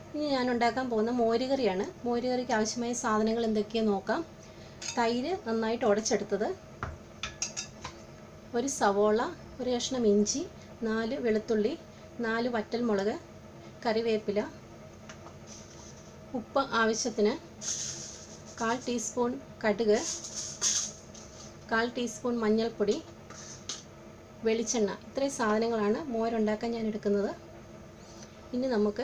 ഇനി ഞാൻ ഉണ്ടാക്കാൻ പോകുന്ന മോരുകറിയാണ്. മോരുകറിക്ക് ആവശ്യമായ സാധനങ്ങൾ എന്തൊക്കെയാണെന്ന് നോക്കാം. തൈര് നന്നായിട്ട് ഉടച്ചെടുത്തത്, ഒരു സവോള, ഒരു കഷ്ണം ഇഞ്ചി, 4 വെളുത്തുള്ളി, 4 വറ്റൽമുളക്, കറിവേപ്പില, ഉപ്പ് ആവശ്യത്തിന്, 1/4 ടീസ്പൂൺ കടുക്, 1/4 ടീസ്പൂൺ മഞ്ഞൾപ്പൊടി, വെളിച്ചെണ്ണ. ഇത്രയും സാധനങ്ങളാണ് മോരുണ്ടാക്കാൻ ഞാൻ എടുക്കുന്നത്. ഇനി നമുക്ക്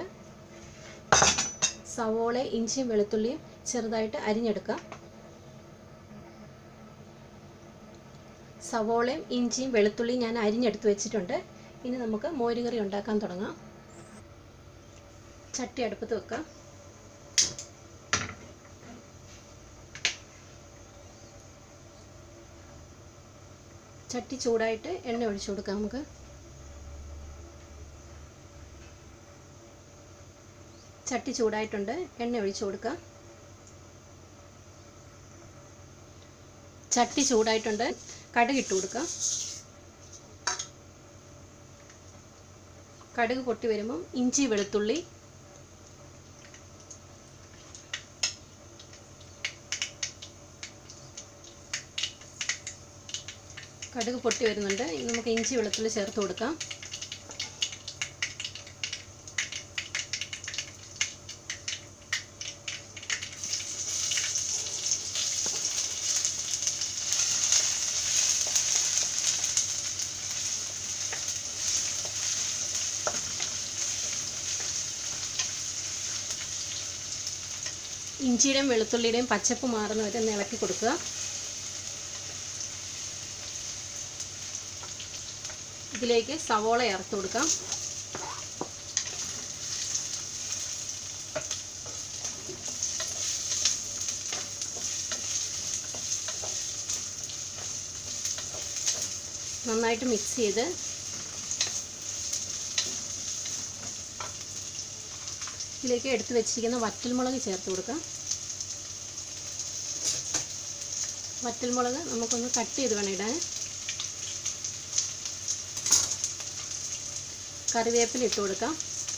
സവോളയും ഇഞ്ചിയും വെളുത്തുള്ളിയും ചെറുതായിട്ട് അരിഞ്ഞെടുക്കാം. സവോളയും ഇഞ്ചിയും വെളുത്തുള്ളിയും ഞാൻ അരിഞ്ഞെടുത്ത് വെച്ചിട്ടുണ്ട്. ഇനി നമുക്ക് മോരുകറി ഉണ്ടാക്കാൻ തുടങ്ങാം. ചട്ടി അടുപ്പത്ത് വെക്കാം. ചട്ടി ചൂടായിട്ട് എണ്ണ ഒഴിച്ചു കൊടുക്കാം. നമുക്ക് ചട്ടി ചൂടായിട്ടുണ്ട്, എണ്ണ ഒഴിച്ചു കൊടുക്കാം. ചട്ടി ചൂടായിട്ടുണ്ട്, കടുക് ഇട്ട് കൊടുക്കാം. കടുക് പൊട്ടി വരുമ്പം ഇഞ്ചി വെളുത്തുള്ളി, കടുക് പൊട്ടി വരുന്നുണ്ട്. നമുക്ക് ഇഞ്ചി വെളുത്തുള്ളി ചേർത്ത് കൊടുക്കാം. ഇഞ്ചിയുടെയും വെളുത്തുള്ളിയുടെയും പച്ചപ്പ് മാറുന്നവരെ ഒന്ന് ഇളക്കി കൊടുക്കുക. ഇതിലേക്ക് സവോള ചേർത്ത് കൊടുക്കാം. നന്നായിട്ട് മിക്സ് ചെയ്ത് ഇതിലേക്ക് എടുത്ത് വെച്ചിരിക്കുന്ന വറ്റൽമുളക് ചേർത്ത് കൊടുക്കാം. വറ്റൽമുളക് നമുക്കൊന്ന് കട്ട് ചെയ്ത് വേണം ഇടാൻ. കറിവേപ്പില ഇട്ട് കൊടുക്കാം.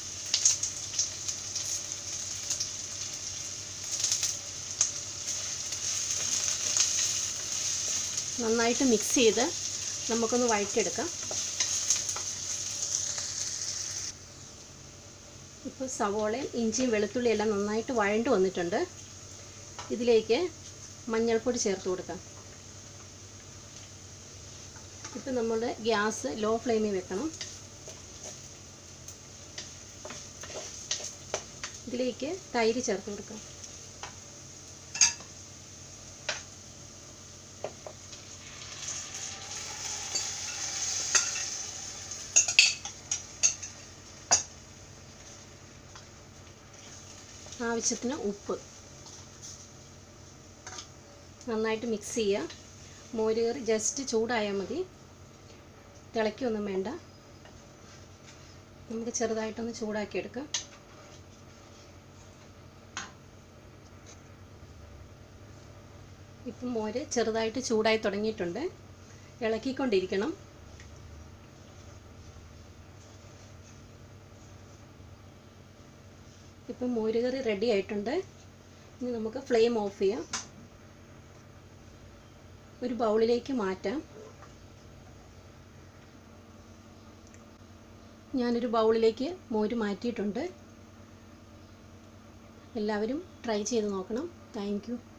നന്നായിട്ട് മിക്സ് ചെയ്ത് നമുക്കൊന്ന് വഴറ്റിയെടുക്കാം. ഇപ്പോൾ സവോളയും ഇഞ്ചിയും വെളുത്തുള്ളിയും എല്ലാം നന്നായിട്ട് വഴണ്ട് വന്നിട്ടുണ്ട്. ഇതിലേക്ക് മഞ്ഞൾപ്പൊടി ചേർത്ത് കൊടുക്കാം. ഇപ്പം നമ്മുടെ ഗ്യാസ് ലോ ഫ്ലെയിമിൽ വെക്കണം. ഇതിലേക്ക് തൈര് ചേർത്ത് കൊടുക്കാം. ആവശ്യത്തിന് ഉപ്പ്. നന്നായിട്ട് മിക്സ് ചെയ്യുക. മോരുകറി ജസ്റ്റ് ചൂടായാൽ മതി, തിളയ്ക്കൊന്നും വേണ്ട. നമുക്ക് ചെറുതായിട്ടൊന്ന് ചൂടാക്കിയെടുക്കാം. ഇപ്പം മോര് ചെറുതായിട്ട് ചൂടായി തുടങ്ങിയിട്ടുണ്ട്, ഇളക്കിക്കൊണ്ടിരിക്കണം. ഇപ്പം മോരുകറി റെഡി ആയിട്ടുണ്ട്. ഇനി നമുക്ക് ഫ്ലെയിം ഓഫ് ചെയ്യാം. ഒരു ബൗളിലേക്ക് മാറ്റാം. ഞാനൊരു ബൗളിലേക്ക് മോര് മാറ്റിയിട്ടുണ്ട്. എല്ലാവരും ട്രൈ ചെയ്ത് നോക്കണം. Thank U.